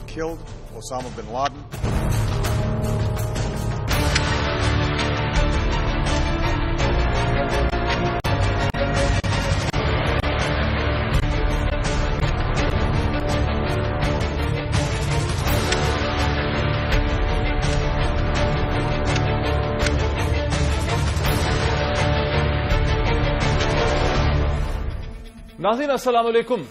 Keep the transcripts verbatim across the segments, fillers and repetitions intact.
killed Osama bin Laden. नाज़रीन अस्सलाम वालेकुम।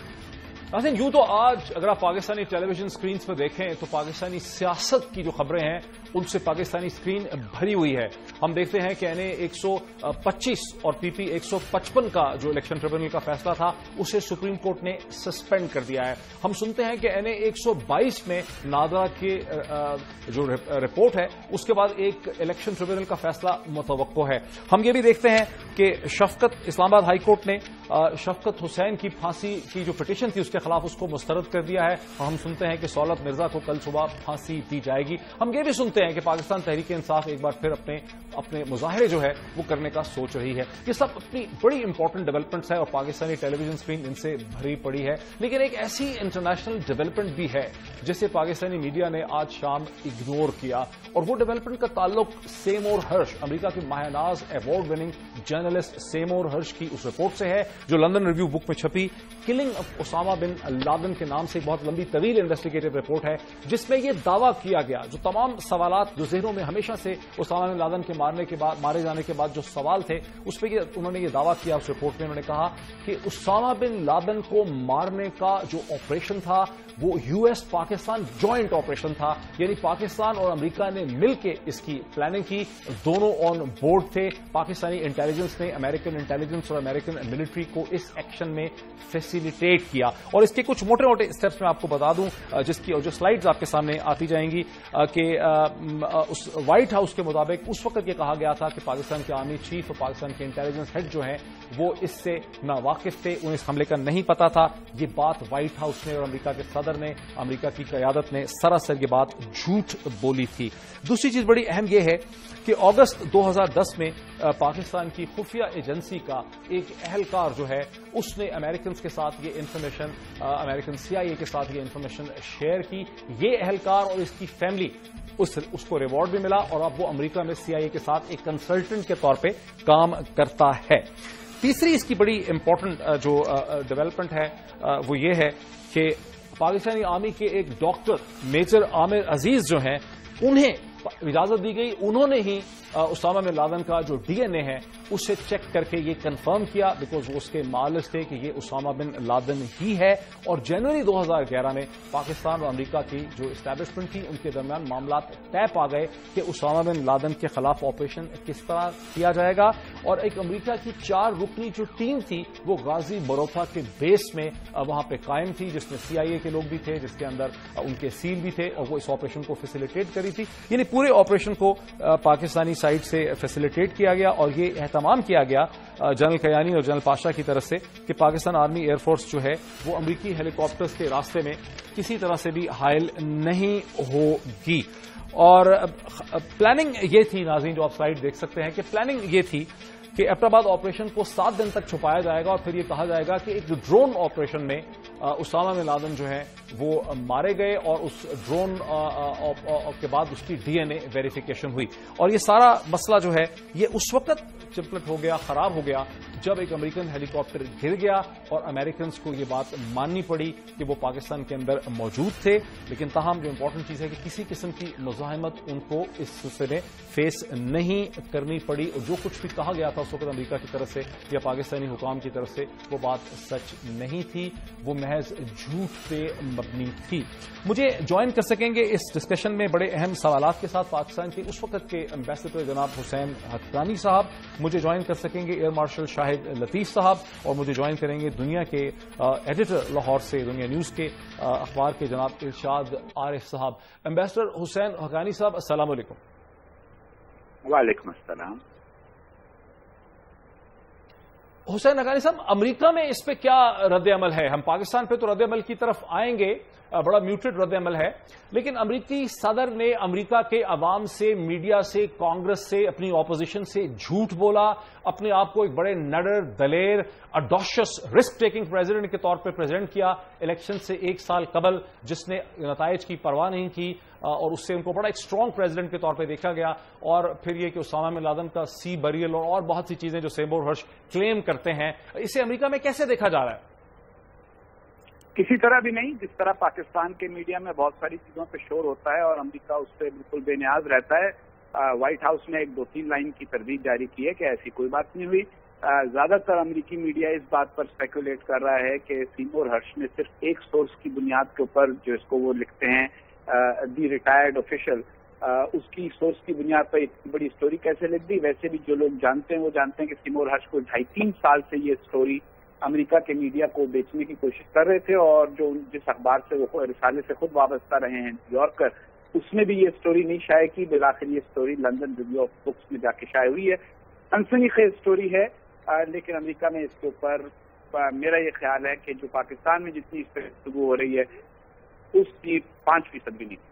नाज़रीन यूं तो आज अगर आप पाकिस्तानी टेलीविजन स्क्रीन पर देखें तो पाकिस्तानी सियासत की जो खबरें हैं उनसे पाकिस्तानी स्क्रीन भरी हुई है। हम देखते हैं कि एन ए एक सौ पच्चीस और पी पी एक सौ पचपन का जो इलेक्शन ट्रिब्यूनल का फैसला था उसे सुप्रीम कोर्ट ने सस्पेंड कर दिया है। हम सुनते हैं कि एन ए एक सौ बाईस में नादरा के जो रिपोर्ट है उसके बाद एक इलेक्शन ट्रिब्यूनल का फैसला मुतवक्को है। हम ये भी देखते हैं कि शफकत इस्लामाबाद हाई कोर्ट ने शफकत हुसैन की फांसी की जो पिटीशन थी उसके खिलाफ उसको मुस्तरद कर दिया है और हम सुनते हैं कि सौलत मिर्जा को कल सुबह फांसी दी जाएगी। हम ये भी सुनते हैं कि पाकिस्तान तहरीक इंसाफ एक बार फिर अपने अपने मुजाहरे जो है वो करने का सोच रही है। ये सब अपनी बड़ी इंपॉर्टेंट डेवलपमेंट्स है और पाकिस्तानी टेलीविजन स्क्रीन इनसे भरी पड़ी है। लेकिन एक ऐसी इंटरनेशनल डेवलपमेंट भी है जिसे पाकिस्तानी मीडिया ने आज शाम इग्नोर किया और वो डेवलपमेंट का ताल्लुक सेमोर हर्ष, अमेरिका की माहनाज award winning journalist Seymour Hersh की उस रिपोर्ट से है जो लंदन रिव्यू बुक में छपी। Killing off Osama bin Laden के नाम से एक बहुत लंबी तवील इन्वेस्टिगेटिव रिपोर्ट है जिसमें यह दावा किया गया, जो तमाम सवालात जो ज़हनों में हमेशा से ओसामा बिन लादेन के मारने के बाद मारे जाने के बाद जो सवाल थे उस पर उन्होंने ये दावा किया। उस रिपोर्ट में उन्होंने कहा कि ओसामा बिन लादेन को मारने का जो ऑपरेशन था वो यूएस पाकिस्तान जॉइंट ऑपरेशन था, यानी पाकिस्तान और अमेरिका ने मिलकर इसकी प्लानिंग की। दोनों ऑन बोर्ड थे। पाकिस्तानी इंटेलिजेंस ने अमेरिकन इंटेलिजेंस और अमेरिकन मिलिट्री को इस एक्शन में फैसिलिटेट किया और इसके कुछ मोटे मोटे स्टेप्स मैं आपको बता दूं जिसकी जो स्लाइड्स आपके सामने आती जाएंगी कि उस व्हाइट हाउस के मुताबिक उस वक्त ये कहा गया था कि पाकिस्तान के आर्मी चीफ और पाकिस्तान के इंटेलिजेंस हेड जो हैं वो इससे ना वाकिफ थे, उन्हें इस हमले का नहीं पता था। ये बात व्हाइट हाउस ने और अमेरिका के सदर ने, अमेरिका की क़यादत ने सरासर ये बात झूठ बोली थी। दूसरी चीज बड़ी अहम यह है कि अगस्त दो हज़ार दस में पाकिस्तान की खुफिया एजेंसी का एक अहलकार जो है उसने अमेरिकन के साथ ये इंफॉर्मेशन, अमेरिकन सी आई ए के साथ ये इंफॉर्मेशन शेयर की। ये अहलकार और इसकी फैमिली उस उसको रिवॉर्ड भी मिला और अब वो अमेरिका में सी आई ए के साथ एक कंसल्टेंट के तौर पे काम करता है। तीसरी इसकी बड़ी इंपॉर्टेंट जो डेवलपमेंट है वो ये है कि पाकिस्तानी आर्मी के एक डॉक्टर मेजर आमिर अजीज जो हैं उन्हें इजाजत दी गई, उन्होंने ही ओसामा बिन लादेन का जो डीएनए है उसे चेक करके ये कंफर्म किया, बिकॉज वो उसके मालिक थे कि ये ओसामा बिन लादेन ही है। और जनवरी दो हज़ार ग्यारह में पाकिस्तान और अमेरिका की जो एस्टैब्लिशमेंट थी उनके दरमियान मामला तय पा गए कि ओसामा बिन लादेन के खिलाफ ऑपरेशन किस तरह किया जाएगा। और एक अमेरिका की चार रुकनी जो टीम थी वो गाजी बरोथा के बेस में वहां पे कायम थी, जिसमें सीआईए के लोग भी थे, जिसके अंदर उनके सील भी थे और वो इस ऑपरेशन को फैसिलिटेट करी थी। यानी पूरे ऑपरेशन को पाकिस्तानी साइड से फैसिलिटेट किया गया और ये एहतमाम किया गया जनरल कयानी और जनरल पाशा की तरफ से कि पाकिस्तान आर्मी एयरफोर्स जो है वो अमेरिकी हेलीकॉप्टर्स के रास्ते में किसी तरह से भी हायल नहीं होगी। और प्लानिंग ये थी नाज़रीन, जो आप स्लाइड देख सकते हैं कि प्लानिंग ये थी कि एबटाबाद ऑपरेशन को सात दिन तक छुपाया जाएगा और फिर ये कहा जाएगा कि एक ड्रोन ऑपरेशन में ओसामा बिन लादेन जो है वो मारे गए और उस ड्रोन के बाद उसकी डीएनए वेरिफिकेशन हुई। और ये सारा मसला जो है ये उस वक्त चिपलट हो गया, खराब हो गया जब एक अमेरिकन हेलीकॉप्टर गिर गया और अमेरिकन को ये बात माननी पड़ी कि वो पाकिस्तान के अंदर मौजूद थे। लेकिन ताहम जो इंपॉर्टेंट चीज है कि किसी किस्म की मुजाहिमत उनको इस सिलसिले में फेस नहीं करनी पड़ी और जो कुछ भी कहा गया था उस वक्त अमेरिका की तरफ से या पाकिस्तानी हुकाम की तरफ से वो बात सच नहीं थी, वो महज झूठ पे मबनी थी। मुझे ज्वाइन कर सकेंगे इस डिस्कशन में बड़े अहम सवालात के साथ पाकिस्तान के उस वक्त के एम्बेसडर जनाब हुसैन हक्कानी साहब, मुझे ज्वाइन कर सकेंगे एयर मार्शल शाहिद लतीफ साहब और मुझे ज्वाइन करेंगे दुनिया के एडिटर लाहौर से, दुनिया न्यूज के अखबार के जनाब इरशाद आरिफ साहब। एम्बेसडर हुसैन हक्कानी साहब, अस्सलाम वालेकुम। वालेकुम अस्सलाम। حسین حقانی صاحب، امریکہ میں اس پہ کیا رد عمل ہے؟ ہم پاکستان پہ تو رد عمل کی طرف آئیں گے، بڑا میوٹڈ رد عمل ہے، لیکن امریکی صدر نے امریکہ کے عوام سے، میڈیا سے، کانگریس سے، اپنی اپوزیشن سے جھوٹ بولا، اپنے آپ کو ایک بڑے نڈر، دلیر، اڈوشس، رسک ٹیکنگ پریزیڈنٹ کے طور پہ پریزنٹ کیا الیکشن سے ایک سال قبل، جس نے نتائج کی پرواہ نہیں کی، اور اس سے ان کو بڑا ایک اسٹرانگ پریزیڈنٹ کے طور پہ دیکھا گیا۔ اور پھر یہ کہ اسامہ بن لادن کا سی بریل اور اور بہت سی چیزیں جو سیمور ہرش کلیم کرتے ہیں، اسے امریکہ میں کیسے دیکھا جا رہا ہے؟ کسی طرح بھی نہیں، جس طرح پاکستان کے میڈیا میں بہت ساری چیزوں پہ شور ہوتا ہے اور امریکہ اس پہ بالکل بے نیاز رہتا ہے۔ وائٹ ہاؤس نے ایک دو تین لائن کی تردید جاری کی ہے کہ ایسی کوئی بات نہیں ہوئی۔ زیادہ تر امریکی میڈیا اس بات پر اسپیکولیٹ کر رہا ہے کہ سیمور ہرش نے صرف ایک سورس کی بنیاد کے اوپر، جو اس کو وہ لکھتے ہیں دی ریٹائرڈ آفیشل، اس کی سورس کی بنیاد پر اتنی بڑی اسٹوری کیسے لکھ دی۔ ویسے بھی جو لوگ جانتے ہیں وہ جانتے ہیں کہ سیمور ہرش کو ڈھائی تین سال سے یہ اسٹوری امریکہ کے میڈیا کو بیچنے کی کوشش کر رہے تھے، اور جو جس اخبار سے وہ رسالے سے خود وابستہ رہے ہیں، نیو یارکر، اس میں بھی یہ اسٹوری نہیں شائع کی۔ بالآخر یہ story London review of books میں جا کے شائع ہوئی ہے۔ سنسنی خیز اسٹوری ہے، لیکن امریکہ میں اس کے اوپر میرا یہ خیال ہے کہ جو پاکستان میں جتنی اس پہ گفتگو ہو رہی ہے اس کی پانچ فیصد بھی نہیں۔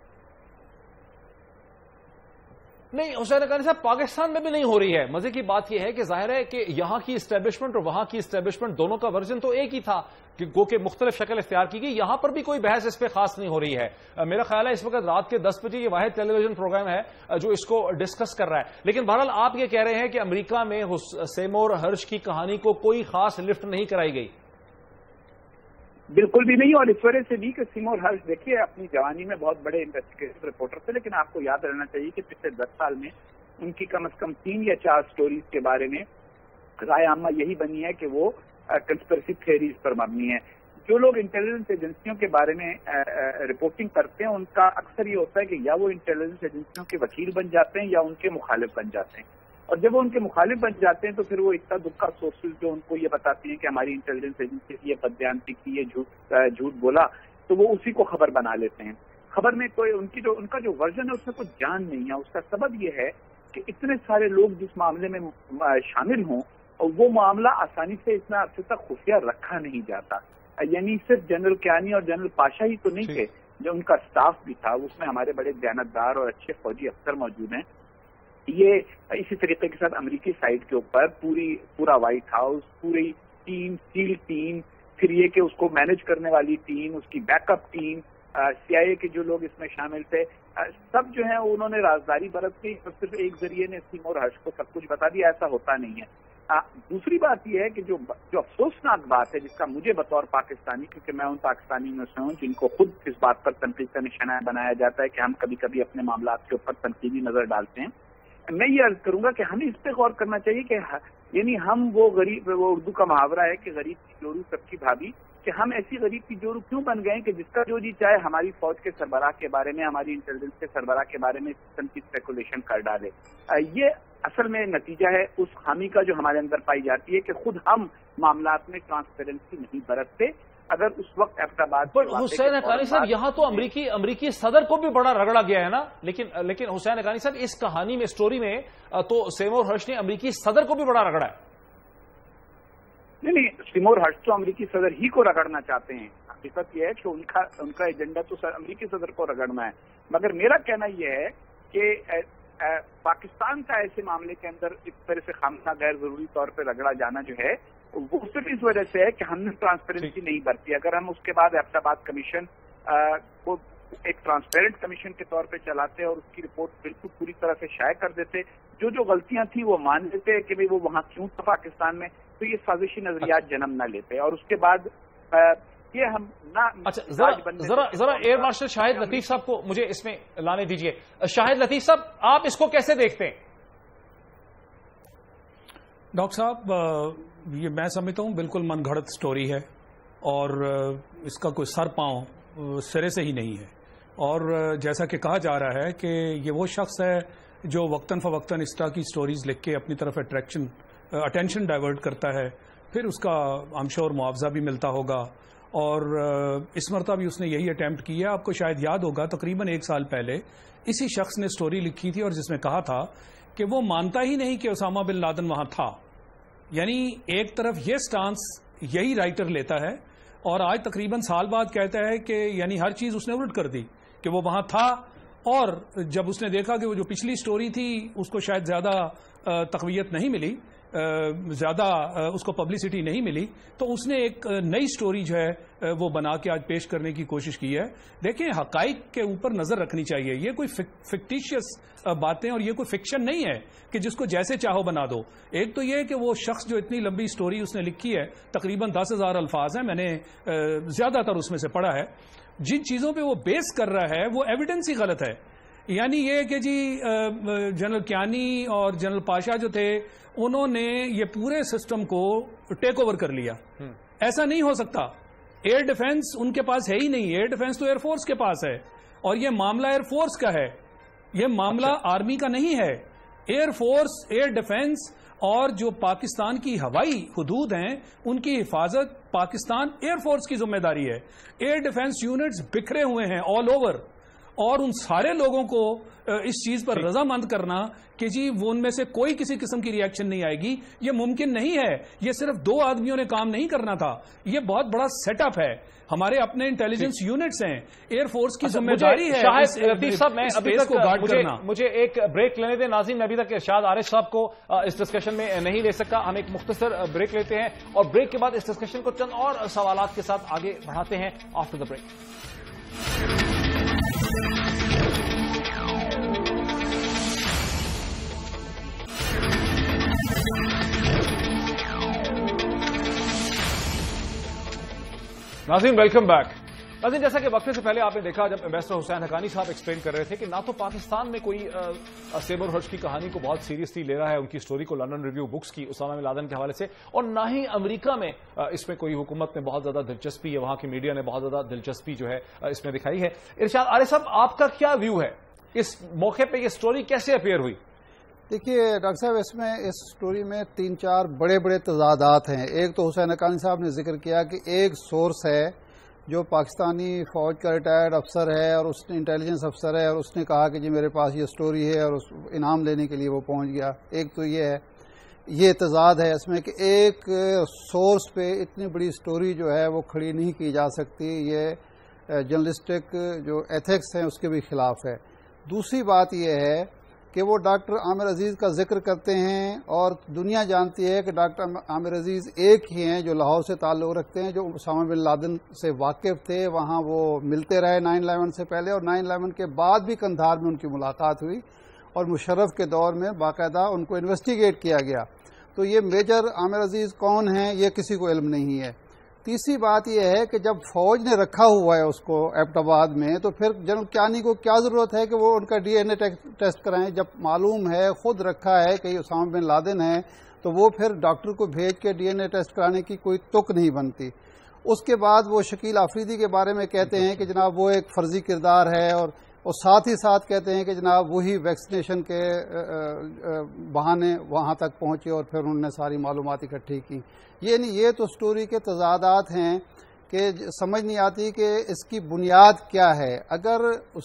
نہیں حسین حقانی صاحب، پاکستان میں بھی نہیں ہو رہی ہے۔ مزے کی بات یہ ہے کہ ظاہر ہے کہ یہاں کی اسٹیبلشمنٹ اور وہاں کی اسٹیبلشمنٹ دونوں کا ورژن تو ایک ہی تھا، کہ گو کہ مختلف شکل اختیار کی گئی۔ یہاں پر بھی کوئی بحث اس پہ خاص نہیں ہو رہی ہے۔ میرا خیال ہے اس وقت رات کے دس بجے یہ واحد ٹیلی ویژن پروگرام ہے جو اس کو ڈسکس کر رہا ہے، لیکن بہرحال آپ یہ کہہ رہے ہیں کہ امریکہ میں سیمور ہرش کی کہانی کو کوئی خاص لفٹ نہیں کرائی گئی۔ بالکل بھی نہیں، اور اس وجہ سے بھی کہ سیمور ہرش دیکھیے اپنی جوانی میں بہت بڑے انویسٹیگیٹو رپورٹر تھے، لیکن آپ کو یاد رہنا چاہیے کہ پچھلے دس سال میں ان کی کم از کم تین یا چار سٹوریز کے بارے میں رائے عامہ یہی بنی ہے کہ وہ کنسپریسی تھیوریز پر مبنی ہے۔ جو لوگ انٹیلیجنس ایجنسیوں کے بارے میں رپورٹنگ کرتے ہیں ان کا اکثر یہ ہوتا ہے کہ یا وہ انٹیلیجنس ایجنسیوں کے وکیل بن جاتے ہیں یا ان کے مخالف بن جاتے ہیں، اور جب وہ ان کے مخالف بن جاتے ہیں تو پھر وہ اتنا دکھا سورسز جو ان کو یہ بتاتی ہیں کہ ہماری انٹیلیجنس ایجنسی یہ بدبیانتی کی، یہ جھوٹ جھوٹ بولا، تو وہ اسی کو خبر بنا لیتے ہیں۔ خبر میں کوئی ان کی جو ان کا جو ورژن ہے اس میں کچھ جان نہیں ہے۔ اس کا سبب یہ ہے کہ اتنے سارے لوگ جس معاملے میں شامل ہوں اور وہ معاملہ آسانی سے اتنا عرصے تک خفیہ رکھا نہیں جاتا۔ یعنی صرف جنرل کیانی اور جنرل پاشا ہی تو نہیں تھے، جو ان کا سٹاف بھی تھا، اس میں ہمارے بڑے دیانتدار اور اچھے فوجی افسر موجود ہیں۔ یہ اسی طریقے کے ساتھ امریکی سائڈ کے اوپر پوری پورا وائٹ ہاؤس، پوری ٹیم، سیل ٹیم، پھر یہ کہ اس کو مینج کرنے والی ٹیم، اس کی بیک اپ ٹیم، سی آئی اے کے جو لوگ اس میں شامل تھے، سب جو ہیں انہوں نے رازداری برت کی، صرف ایک ذریعے نے سیمور ہرش کو سب کچھ بتا دیا۔ ایسا ہوتا نہیں ہے۔ دوسری بات یہ ہے کہ جو جو افسوسناک بات ہے، جس کا مجھے بطور پاکستانی، کیونکہ میں ان پاکستانی میں سے ہوں جن کو خود اس بات پر تنقید کا نشانہ بنایا جاتا ہے کہ ہم کبھی کبھی اپنے معاملات کے اوپر تنقیدی نظر ڈالتے ہیں، میں یہ عرض کروں گا کہ ہمیں اس پہ غور کرنا چاہیے کہ یعنی ہم وہ غریب، وہ اردو کا محاورہ ہے کہ غریب کی جورو سب کی بھابھی، کہ ہم ایسی غریب کی جورو کیوں بن گئے کہ جس کا جو جی چاہے ہماری فوج کے سربراہ کے بارے میں، ہماری انٹیلیجنس کے سربراہ کے بارے میں اس قسم کی اسپیکولیشن کر ڈالے۔ یہ اصل میں نتیجہ ہے اس خامی کا جو ہمارے اندر پائی جاتی ہے کہ خود ہم معاملات میں ٹرانسپیرنسی نہیں برتتے۔ اگر اس وقت احمدآباد پر حسین حقانی صاحب، یہاں تو امریکی امریکی صدر کو بھی بڑا رگڑا گیا ہے نا، لیکن لیکن حسین حقانی صاحب اس کہانی میں، اسٹوری میں تو سیمور ہرش نے امریکی صدر کو بھی بڑا رگڑا ہے۔ نہیں نہیں، سیمور ہرش تو امریکی صدر ہی کو رگڑنا چاہتے ہیں۔ حقیقت یہ ہے کہ ان کا ان کا ایجنڈا تو امریکی صدر کو رگڑنا ہے، مگر میرا کہنا یہ ہے کہ پاکستان کا ایسے معاملے کے اندر اس طرح سے خامخواہ غیر ضروری طور پہ رگڑا جانا جو ہے وہ صرف اس وجہ سے ہے کہ ہم نے ٹرانسپیرنسی نہیں برتی۔ اگر ہم اس کے بعد احمدآباد کمیشن کو ایک ٹرانسپیرنٹ کمیشن کے طور پہ چلاتے اور اس کی رپورٹ بالکل پوری طرح سے شائع کر دیتے، جو جو غلطیاں تھیں وہ مان لیتے کہ وہ وہاں کیوں تھا پاکستان میں، تو یہ سازشی نظریات جنم نہ لیتے، اور اس کے بعد یہ ہم نہ اچھا ذرا ذرا ایئر مارشل شاہد لطیف صاحب کو مجھے اس میں لانے دیجئے۔ شاہد لطیف صاحب، آپ اس کو کیسے دیکھتے ہیں؟ ڈاکٹر صاحب، یہ میں سمجھتا ہوں بالکل من گھڑت سٹوری ہے، اور اس کا کوئی سر پاؤں سرے سے ہی نہیں ہے، اور جیسا کہ کہا جا رہا ہے کہ یہ وہ شخص ہے جو وقتاً فوقتاً اس طرح کی سٹوریز لکھ کے اپنی طرف اٹریکشن اٹینشن ڈائیورٹ کرتا ہے، پھر اس کا ہم شور معاوضہ بھی ملتا ہوگا، اور اس مرتبہ بھی اس نے یہی اٹیمپٹ کیا۔ آپ کو شاید یاد ہوگا تقریباً ایک سال پہلے اسی شخص نے سٹوری لکھی تھی اور جس میں کہا تھا کہ وہ مانتا ہی نہیں کہ اسامہ بن لادن وہاں تھا، یعنی ایک طرف یہ سٹانس یہی رائٹر لیتا ہے اور آج تقریباً سال بعد کہتا ہے کہ یعنی ہر چیز اس نے الٹ کر دی کہ وہ وہاں تھا، اور جب اس نے دیکھا کہ وہ جو پچھلی سٹوری تھی اس کو شاید زیادہ تقویت نہیں ملی، زیادہ اس کو پبلسٹی نہیں ملی، تو اس نے ایک نئی سٹوری جو ہے وہ بنا کے آج پیش کرنے کی کوشش کی ہے۔ دیکھیں، حقائق کے اوپر نظر رکھنی چاہیے، یہ کوئی فکٹیشیس باتیں اور یہ کوئی فکشن نہیں ہے کہ جس کو جیسے چاہو بنا دو۔ ایک تو یہ کہ وہ شخص جو اتنی لمبی سٹوری اس نے لکھی ہے، تقریباً دس ہزار الفاظ ہیں، میں نے زیادہ تر اس میں سے پڑھا ہے، جن چیزوں پہ وہ بیس کر رہا ہے وہ ایویڈنس ہی غلط ہے۔ یعنی یہ کہ جی جنرل کیانی اور جنرل پاشا جو تھے انہوں نے یہ پورے سسٹم کو ٹیک اوور کر لیا، ایسا نہیں ہو سکتا۔ ایئر ڈیفنس ان کے پاس ہے ہی نہیں، ایئر ڈیفنس تو ایئر فورس کے پاس ہے، اور یہ معاملہ ایئر فورس کا ہے، یہ معاملہ آرمی کا نہیں ہے۔ ایئر فورس، ایئر ڈیفنس اور جو پاکستان کی ہوائی حدود ہیں ان کی حفاظت پاکستان ایئر فورس کی ذمہ داری ہے۔ ایئر ڈیفنس یونٹس بکھرے ہوئے ہیں آل اوور، اور ان سارے لوگوں کو اس چیز پر رضامند کرنا کہ جی وہ ان میں سے کوئی کسی قسم کی ری ایکشن نہیں آئے گی، یہ ممکن نہیں ہے۔ یہ صرف دو آدمیوں نے کام نہیں کرنا تھا، یہ بہت بڑا سیٹ اپ ہے، ہمارے اپنے انٹیلیجنس یونٹس ہیں، ایئر فورس کی ذمہ داری ہے مجھے ایک بریک لینے دیں ناظرین۔ میں ابھی تک ارشاد عارف صاحب کو اس ڈسکشن میں نہیں لے سکا، ہم ایک مختصر بریک لیتے ہیں اور بریک کے بعد اس ڈسکشن کو چند اور سوالات کے ساتھ آگے بڑھاتے ہیں آفٹر دا بریک۔ ناظرین ویلکم بیک۔ ناظرین، جیسا کہ وقفے سے پہلے آپ نے دیکھا جب امبیسڈر حسین حقانی صاحب ایکسپلین کر رہے تھے کہ نہ تو پاکستان میں کوئی سیبر ہرش کی کہانی کو بہت سیریسلی لے رہا ہے، ان کی سٹوری کو لندن ریویو بکس کی اسامہ بن لادن کے حوالے سے، اور نہ ہی امریکہ میں اس میں کوئی حکومت نے بہت زیادہ دلچسپی ہے، وہاں کی میڈیا نے بہت زیادہ دلچسپی جو ہے اس میں دکھائی ہے۔ ارشاد عارف صاحب، آپ کا کیا ویو ہے اس موقع پہ، یہ سٹوری کیسے اپیئر ہوئی؟ دیکھیے ڈاکٹر صاحب، اس میں اس سٹوری میں تین چار بڑے بڑے تضادات ہیں۔ ایک تو حسین حقانی صاحب نے ذکر کیا کہ ایک سورس ہے جو پاکستانی فوج کا ریٹائرڈ افسر ہے اور اس نے انٹیلیجنس افسر ہے، اور اس نے کہا کہ جی میرے پاس یہ سٹوری ہے، اور اس انعام لینے کے لیے وہ پہنچ گیا۔ ایک تو یہ ہے، یہ تضاد ہے اس میں کہ ایک سورس پہ اتنی بڑی سٹوری جو ہے وہ کھڑی نہیں کی جا سکتی، یہ جرنلسٹک جو ایتھکس ہیں اس کے بھی خلاف ہے۔ دوسری بات یہ ہے کہ وہ ڈاکٹر عامر عزیز کا ذکر کرتے ہیں، اور دنیا جانتی ہے کہ ڈاکٹر عامر عزیز ایک ہی ہیں جو لاہور سے تعلق رکھتے ہیں، جو اسامہ بن لادن سے واقف تھے، وہاں وہ ملتے رہے نائن الیون سے پہلے، اور نائن الیون کے بعد بھی قندھار میں ان کی ملاقات ہوئی، اور مشرف کے دور میں باقاعدہ ان کو انویسٹیگیٹ کیا گیا۔ تو یہ میجر عامر عزیز کون ہیں یہ کسی کو علم نہیں ہے۔ تیسری بات یہ ہے کہ جب فوج نے رکھا ہوا ہے اس کو ایبٹ آباد میں، تو پھر جنرل کیانی کو کیا ضرورت ہے کہ وہ ان کا ڈی این اے ٹیسٹ کرائیں؟ جب معلوم ہے، خود رکھا ہے کہ یہ اسامہ بن لادن ہے، تو وہ پھر ڈاکٹر کو بھیج کے ڈی این اے ٹیسٹ کرانے کی کوئی تک نہیں بنتی۔ اس کے بعد وہ شکیل آفریدی کے بارے میں کہتے ہیں کہ جناب وہ ایک فرضی کردار ہے، اور اور ساتھ ہی ساتھ کہتے ہیں کہ جناب وہی ویکسینیشن کے بہانے وہاں تک پہنچے اور پھر انہوں نے ساری معلومات اکٹھی کی۔ یہ نہیں، یہ تو سٹوری کے تضادات ہیں کہ سمجھ نہیں آتی کہ اس کی بنیاد کیا ہے۔ اگر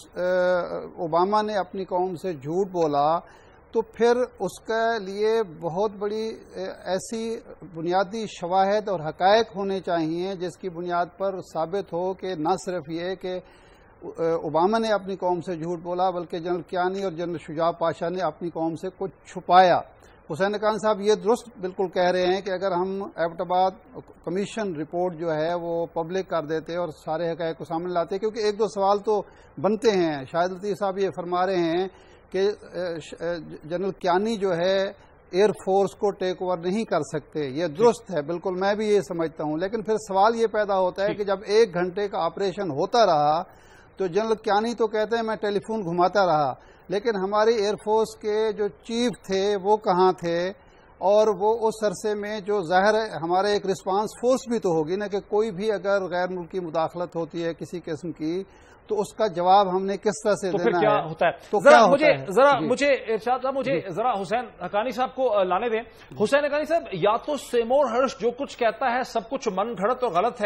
اوباما نے اپنی قوم سے جھوٹ بولا تو پھر اس کے لیے بہت بڑی ایسی بنیادی شواہد اور حقائق ہونے چاہیے جس کی بنیاد پر ثابت ہو کہ نہ صرف یہ کہ اوباما نے اپنی قوم سے جھوٹ بولا، بلکہ جنرل کیانی اور جنرل شجاع پاشا نے اپنی قوم سے کچھ چھپایا۔ حسین حقانی صاحب یہ درست بالکل کہہ رہے ہیں کہ اگر ہم ایبٹ آباد کمیشن رپورٹ جو ہے وہ پبلک کر دیتے اور سارے حقائق کو سامنے لاتے، کیونکہ ایک دو سوال تو بنتے ہیں۔ شاہد لطیف صاحب یہ فرما رہے ہیں کہ جنرل کیانی جو ہے ایئر فورس کو ٹیک اوور نہیں کر سکتے، یہ درست ہے، بالکل میں بھی یہ سمجھتا ہوں، لیکن پھر سوال یہ پیدا ہوتا ہے کہ جب ایک گھنٹے کا آپریشن ہوتا رہا تو جنرل کیانی تو کہتے ہیں میں ٹیلی فون گھماتا رہا، لیکن ہماری ایئر فورس کے جو چیف تھے وہ کہاں تھے؟ اور وہ اس عرصے میں جو ظاہر ہے ہمارے ایک رسپانس فورس بھی تو ہوگی نا، کہ کوئی بھی اگر غیر ملکی مداخلت ہوتی ہے کسی قسم کی تو اس کا جواب ہم نے کس طرح سے دینا ہے؟ تو پھر کیا ہوتا ہے؟ تو ذرا مجھے ذرا مجھے ارشاد صاحب مجھے ذرا حسین حقانی صاحب کو لانے دیں۔ حسین حقانی صاحب، یا تو سیمور ہرش جو کچھ کہتا ہے سب کچھ من گھڑت اور غلط ہے،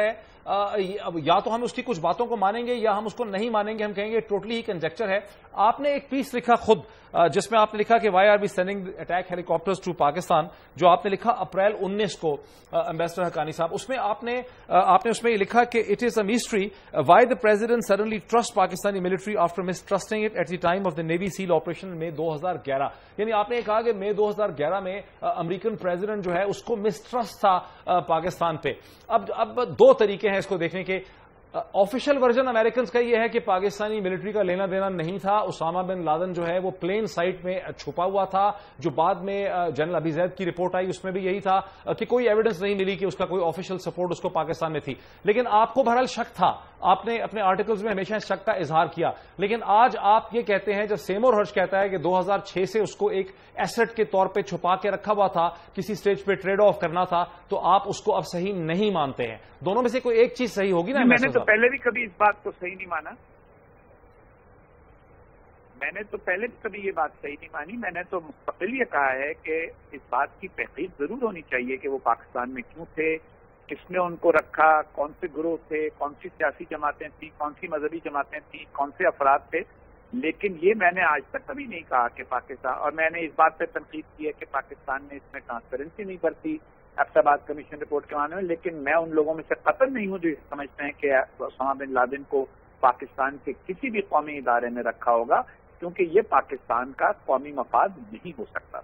یا تو ہم اس کی کچھ باتوں کو مانیں گے یا ہم اس کو نہیں مانیں گے, ہم کہیں گے ٹوٹلی ہی کنجیکچر ہے. آپ نے ایک پیس لکھا خود جس میں آپ نے لکھا کہ why are be sending attack helicopters to Pakistan, جو آپ نے لکھا اپریل انیس کو امبیسڈر حقانی صاحب. اس میں آپ نے آپ نے اس میں یہ لکھا کہ it is a mystery why the president suddenly trust Pakistani military after mistrusting it at the time of the navy SEAL operation میں دو ہزار گیارہ. یعنی آپ نے کہا کہ مئی دو ہزار گیارہ میں امریکن پریزیڈنٹ جو ہے اس کو مسٹرسٹ تھا پاکستان پہ. اب اب دو طریقے ہیں اس کو دیکھنے کے. آفیشیل ورژن امریکنز کا یہ ہے کہ پاکستانی ملٹری کا لینا دینا نہیں تھا, اسامہ بن لادن جو ہے وہ پلین سائٹ میں چھپا ہوا تھا. جو بعد میں جنرل ابی زید کی رپورٹ آئی اس میں بھی یہی تھا کہ کوئی ایویڈنس نہیں ملی کہ اس کا کوئی آفیشیل سپورٹ اس کو پاکستان میں تھی. لیکن آپ کو بہرحال شک تھا, آپ نے اپنے آرٹیکلز میں ہمیشہ شک کا اظہار کیا. لیکن آج آپ یہ کہتے ہیں, جب سیمور ہرش کہتا ہے کہ دو ہزار چھ سے اس کو ایک ایسٹ کے طور پہ چھپا کے رکھا ہوا تھا, کسی سٹیج پہ ٹریڈ آف کرنا تھا, تو آپ اس کو اب صحیح نہیں مانتے ہیں. دونوں میں سے کوئی ایک چیز صحیح ہوگی نا. میں نے تو پہلے بھی کبھی اس بات کو صحیح نہیں مانا, میں نے تو پہلے بھی کبھی یہ بات صحیح نہیں مانی. میں نے تو مستقل یہ کہا ہے کہ اس بات کی تحقیق ضرور ہونی چاہیے کہ وہ پاکستان میں کیوں تھے, کس نے ان کو رکھا, کون سے گروہ تھے, کون سی سیاسی جماعتیں تھیں, کون سی مذہبی جماعتیں تھیں, کون سے افراد تھے. لیکن یہ میں نے آج تک کبھی نہیں کہا کہ پاکستان, اور میں نے اس بات پہ تنقید کی ہے کہ پاکستان نے اس میں ٹرانسپیرنسی نہیں برتی ایبٹ آباد کمیشن رپورٹ کے معنی میں. لیکن میں ان لوگوں میں سے قطعاً نہیں ہوں جو سمجھتے ہیں کہ اسامہ بن لادن کو پاکستان کے کسی بھی قومی ادارے میں رکھا ہوگا, کیونکہ یہ پاکستان کا قومی مفاد نہیں ہو سکتا.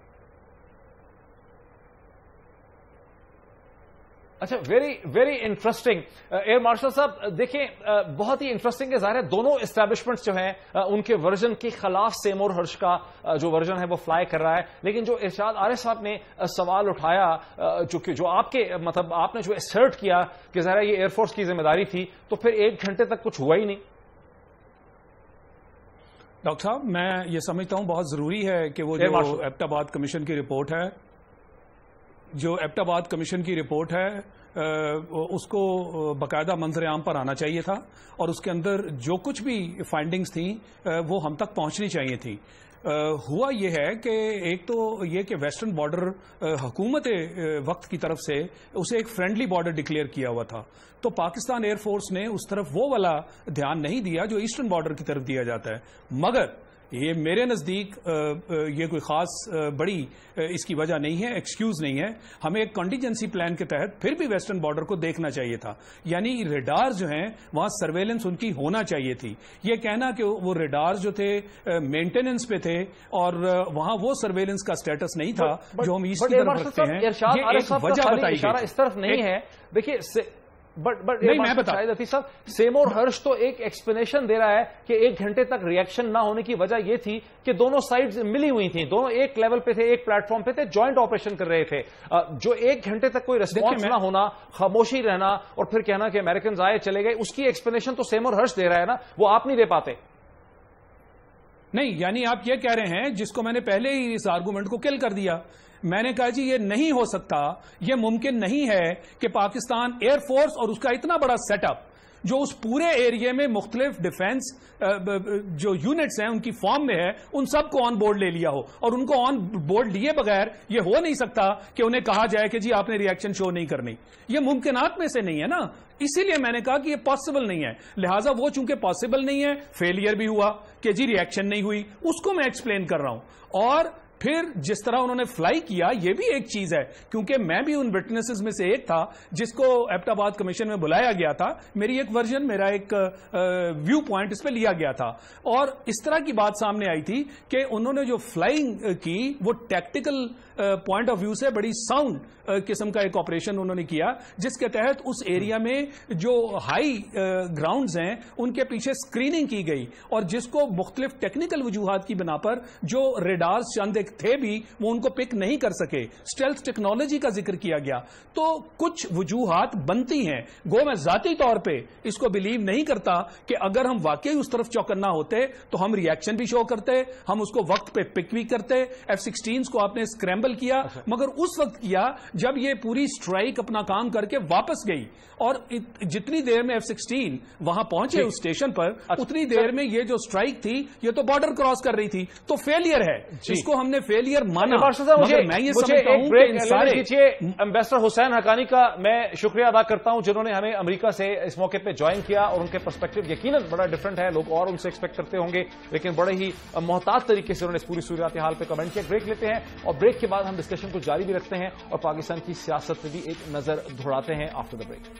اچھا, very very interesting. Air marshal صاحب دیکھیں, بہت ہی انٹرسٹنگ ہے. ظاہر ہے دونوں اسٹیبلشمنٹس جو ہیں ان کے ورژن کے خلاف سیمور ہرش کا جو ورژن ہے وہ فلائی کر رہا ہے. لیکن جو ارشاد عارف صاحب نے سوال اٹھایا, جو کہ جو آپ کے مطلب آپ نے جو اسرٹ کیا کہ ظاہر یہ ایئر فورس کی ذمہ داری تھی, تو پھر ایک گھنٹے تک کچھ ہوا ہی نہیں. ڈاکٹر صاحب, میں یہ سمجھتا ہوں بہت ضروری ہے کہ وہ جو ایبٹ آباد کمیشن کی رپورٹ ہے جو ایبٹ آباد کمیشن کی رپورٹ ہے اس کو باقاعدہ منظر عام پر آنا چاہیے تھا, اور اس کے اندر جو کچھ بھی فائنڈنگز تھیں وہ ہم تک پہنچنی چاہیے تھیں. ہوا یہ ہے کہ ایک تو یہ کہ ویسٹرن بارڈر حکومت وقت کی طرف سے اسے ایک فرینڈلی بارڈر ڈکلیئر کیا ہوا تھا, تو پاکستان ایئر فورس نے اس طرف وہ والا دھیان نہیں دیا جو ایسٹرن بارڈر کی طرف دیا جاتا ہے. مگر یہ میرے نزدیک یہ کوئی خاص بڑی اس کی وجہ نہیں ہے, ایکسکیوز نہیں ہے. ہمیں ایک کنٹینجنسی پلان کے تحت پھر بھی ویسٹرن بارڈر کو دیکھنا چاہیے تھا. یعنی ریڈار جو ہیں وہاں سرویلنس ان کی ہونا چاہیے تھی. یہ کہنا کہ وہ ریڈار جو تھے مینٹیننس پہ تھے اور وہاں وہ سرویلنس کا سٹیٹس نہیں تھا جو ہم ایسٹ کی طرف رکھتے ہیں, یہ ایک وجہ بتائی گئی. اس طرف نہیں ہے. دیکھیے بٹ بٹ شاہد عتیق صاحب, سیمور ہرش تو ایک ایکسپلینیشن دے رہا ہے کہ ایک گھنٹے تک ریئیکشن نہ ہونے کی وجہ یہ تھی کہ دونوں سائڈز ملی ہوئی تھیں, دونوں ایک لیول پہ تھے, ایک پلیٹ فارم پہ تھے, جوائنٹ آپریشن کر رہے تھے. جو ایک گھنٹے تک کوئی ریسپانس نہ ہونا, خاموشی رہنا اور پھر کہنا کہ امریکنز آئے چلے گئے, اس کی ایکسپلینیشن تو سیمور ہرش دے رہا ہے نا, وہ آپ نہیں دے پاتے. نہیں, یعنی آپ یہ کہہ رہے ہیں جس کو میں نے پہلے ہی اس آرگومنٹ کو کل کر دیا. میں نے کہا جی یہ نہیں ہو سکتا, یہ ممکن نہیں ہے کہ پاکستان ایئر فورس اور اس کا اتنا بڑا سیٹ اپ جو اس پورے ایریے میں مختلف ڈیفنس جو یونٹس ہیں ان کی فارم میں ہے, ان سب کو آن بورڈ لے لیا ہو, اور ان کو آن بورڈ لیے بغیر یہ ہو نہیں سکتا کہ انہیں کہا جائے کہ جی آپ نے ریئیکشن شو نہیں کرنی. یہ ممکنات میں سے نہیں ہے نا, اسی لیے میں نے کہا کہ یہ پاسبل نہیں ہے. لہٰذا وہ چونکہ پاسبل نہیں ہے, فیلئر بھی ہوا کہ جی ریئیکشن نہیں ہوئی, اس کو میں ایکسپلین کر رہا ہوں. اور پھر جس طرح انہوں نے فلائی کیا یہ بھی ایک چیز ہے, کیونکہ میں بھی ان وٹنسز میں سے ایک تھا جس کو ایبٹ آباد کمیشن میں بلایا گیا تھا. میری ایک ورژن, میرا ایک ویو پوائنٹ اس پہ لیا گیا تھا, اور اس طرح کی بات سامنے آئی تھی کہ انہوں نے جو فلائنگ کی وہ ٹیکٹیکل پوائنٹ آف ویو سے بڑی ساؤنڈ قسم کا ایک آپریشن انہوں نے کیا, جس کے تحت اس ایریا میں جو ہائی گراؤنڈز ہیں ان کے پیچھے اسکریننگ کی گئی, اور جس کو مختلف ٹیکنیکل وجوہات کی بنا پر جو ریڈارز چند ایک تھے بھی وہ ان کو پک نہیں کر سکے. اسٹیلتھ ٹیکنالوجی کا ذکر کیا گیا. تو کچھ وجوہات بنتی ہیں. گو میں ذاتی طور پہ اس کو بلیو نہیں کرتا کہ اگر ہم واقعی اس طرف چوکنا ہوتے تو ہم ریئیکشن بھی شو کرتے, ہم اس کو وقت پہ پک بھی کرتے. ایف سکسٹینز کو آپ نے اسکریمبل کیا, مگر اس وقت کیا جب یہ پوری اسٹرائک اپنا کام کر کے واپس گئی, اور جتنی دیر میں ایف سکسٹین وہاں پہنچے اس اسٹیشن پر اتنی دیر میں یہ جو اسٹرائک تھی یہ تو بارڈر کراس کر رہی تھی, تو فیلئر ہے. اس کو ہم نے फेलियर माना, मगर मैं ये मुझे समझता एक हूं ब्रेक कि लेने दीजिए। एम्बेसडर हुसैन हक्कानी का मैं शुक्रिया अदा करता हूं जिन्होंने हमें अमेरिका से इस मौके पे ज्वाइन किया, और उनके पर्सपेक्टिव यकीनन बड़ा डिफरेंट है, लोग और उनसे एक्सपेक्ट करते होंगे, लेकिन बड़े ही मोहतात तरीके से उन्होंने इस पूरी सूरत हाल पे कमेंट किया। ब्रेक लेते हैं और ब्रेक के बाद हम डिस्कशन को जारी भी रखते हैं और पाकिस्तान की सियासत पे भी एक नजर दौड़ाते हैं आफ्टर द ब्रेक।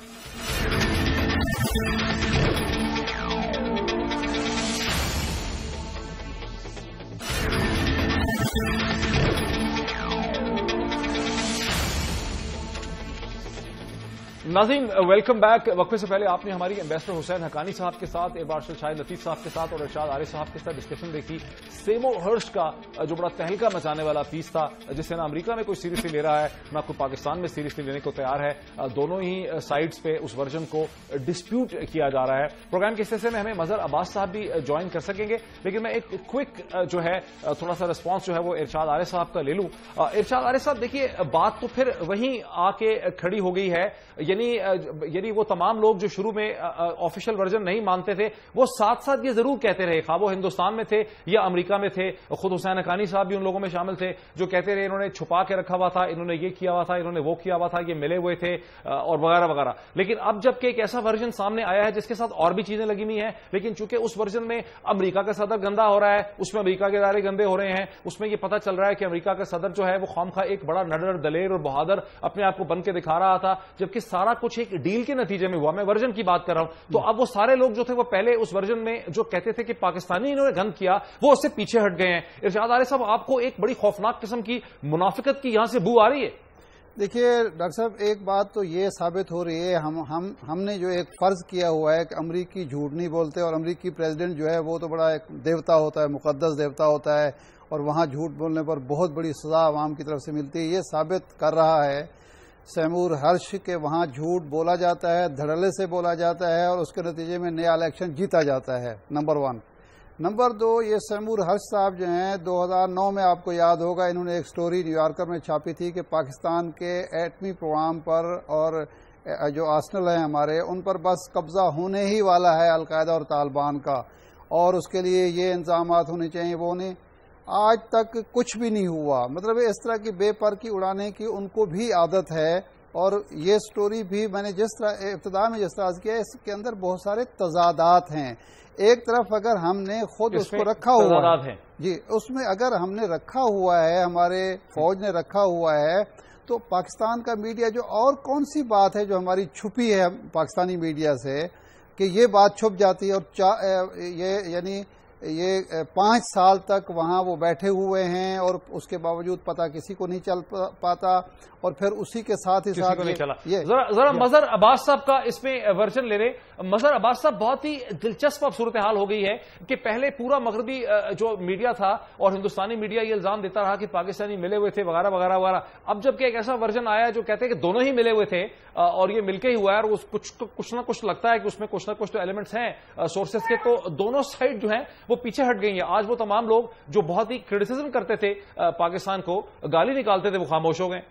नाज़रीन वेलकम बैक। वक्फे से पहले आपने हमारी एम्बेसडर हुसैन हक्कानी साहब के साथ, एयर मार्शल शाहिद लतीफ साहब के साथ और इरशाद आरिफ साहब के साथ डिस्कशन देखी। सेमो हर्ष का जो बड़ा तहलका मचाने वाला पीस था, जिसे ना अमेरिका में कोई सीरियसली ले रहा है ना कोई पाकिस्तान में सीरियसली लेने को तैयार है। दोनों ही साइड्स पे उस वर्जन को डिस्प्यूट किया जा रहा है। प्रोग्राम के हिस्से में हमें मजहर अब्बास साहब भी ज्वाइन कर सकेंगे, लेकिन मैं एक क्विक जो है थोड़ा सा रिस्पॉन्स जो है वो इरशाद आरिफ साहब का ले लूं। इरशाद आरिफ साहब देखिए, बात तो फिर वहीं आके खड़ी हो गई है, यानी यानी वो तमाम लोग जो शुरू में ऑफिशियल वर्जन नहीं मानते थे, वो साथ साथ ये जरूर कहते रहे, खा वो हिंदुस्तान में थे या अमेरिका में थे। खुद हुसैन हक्कानी साहब भी उन लोगों में शामिल थे जो कहते रहे इन्होंने छुपा के रखा हुआ था, इन्होंने ये किया हुआ था, इन्होंने वो किया हुआ था, ये मिले हुए थे और वगैरह वगैरह। लेकिन अब जबकि एक ऐसा वर्जन सामने आया है जिसके साथ और भी चीजें लगी हुई हैं, लेकिन चूंकि उस वर्जन में अमेरिका का सदर गंदा हो रहा है, उसमें अमेरिका के इदारे गंदे हो रहे हैं, उसमें यह पता चल रहा है कि अमेरिका का सदर जो है वो खामखा एक बड़ा नडर दलेर और बहादुर अपने आप को बन के दिखा रहा था, जबकि सारा कुछ एक डील के नतीजे में हुआ। मैं वर्जन की बात कर रहा हूं। तो अब वो सारे लोग जो थे वो पहले उस वर्जन में जो कहते थे कि पाकिस्तानी इन्होंने गंद किया, वो उससे पीछे हट गए हैं। इरशाद आरिफ साहब, आपको एक बड़ी खौफनाक किस्म की मुनाफिकत की यहां से बू आ रही है? देखिए डॉक्टर साहब, एक बात तो ये साबित हो रही है, हम हम हमने जो एक फर्ज किया हुआ है कि अमरीकी झूठ नहीं बोलते, और अमरीकी प्रेसिडेंट जो है वो तो बड़ा एक देवता होता है, मुकद्दस देवता होता है, और वहां झूठ बोलने पर बहुत बड़ी सजा आवाम की तरफ से मिलती है। ये साबित कर रहा है सेमूर हर्ष के वहां झूठ बोला जाता है, धड़ल्ले से बोला जाता है, और उसके नतीजे में नया इलेक्शन जीता जाता है। Number one. नंबर दो, ये सेमूर हर्ष साहब जो हैं, दो हज़ार नौ में आपको याद होगा इन्होंने एक स्टोरी न्यूयॉर्कर में छापी थी कि पाकिस्तान के एटमी प्रोग्राम पर और जो आर्सेनल है हमारे, उन पर बस कब्जा होने ही वाला है अलकायदा और तालिबान का, और उसके लिए ये इंतजामात होने चाहिए, वो नहीं। आज तक कुछ भी नहीं हुआ। मतलब इस तरह की बेपर की उड़ाने की उनको भी आदत है, और ये स्टोरी भी मैंने जिस तरह इब्तिदा में जिस तरह किया, इसके अंदर बहुत सारे तजादात हैं। एक तरफ अगर हमने खुद उसको रखा हुआ है, जी, उसमें अगर हमने रखा हुआ है, हमारे फौज ने रखा हुआ है, तो पाकिस्तान का मीडिया जो, और कौन सी बात है जो हमारी छुपी है पाकिस्तानी मीडिया से कि ये बात छुप जाती है, और ये यानी ये पांच साल तक वहां वो बैठे हुए हैं और उसके बावजूद पता किसी को नहीं चल पाता, और फिर उसी के साथ ही साथ नहीं चला। ये जरा जरा मजहर अब्बास साहब का इसमें वर्जन ले रहे। मजहर अब्बास साहब, बहुत ही दिलचस्प अब सूरत हाल हो गई है कि पहले पूरा मगरबी जो मीडिया था और हिंदुस्तानी मीडिया ये इल्जाम देता रहा कि पाकिस्तानी मिले हुए थे वगैरह वगैरह वगैरह। अब जबकि एक ऐसा वर्जन आया जो कहते हैं कि दोनों ही मिले हुए थे और ये मिलके ही हुआ है, और कुछ कुछ ना कुछ लगता है कि उसमें कुछ ना कुछ तो एलिमेंट्स हैं सोर्सेस के, तो दोनों साइड जो है वो पीछे हट गई है। आज वो तमाम लोग जो बहुत ही क्रिटिसिज्म करते थे पाकिस्तान को, गाली निकालते थे, वो खामोश हो गए।